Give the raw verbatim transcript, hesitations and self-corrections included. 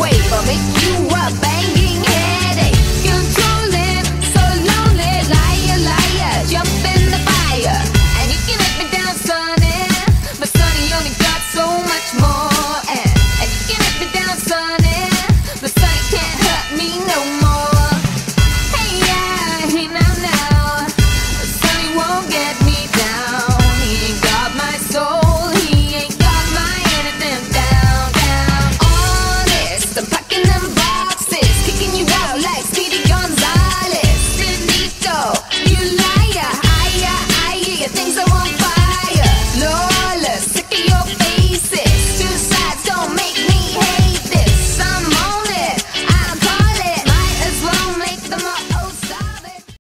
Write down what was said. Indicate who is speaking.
Speaker 1: wave, I'll make you a banging headache. Controlling, so lonely, liar, liar, jump in the fire. And you can let me down, sonny, but sonny only got so much more.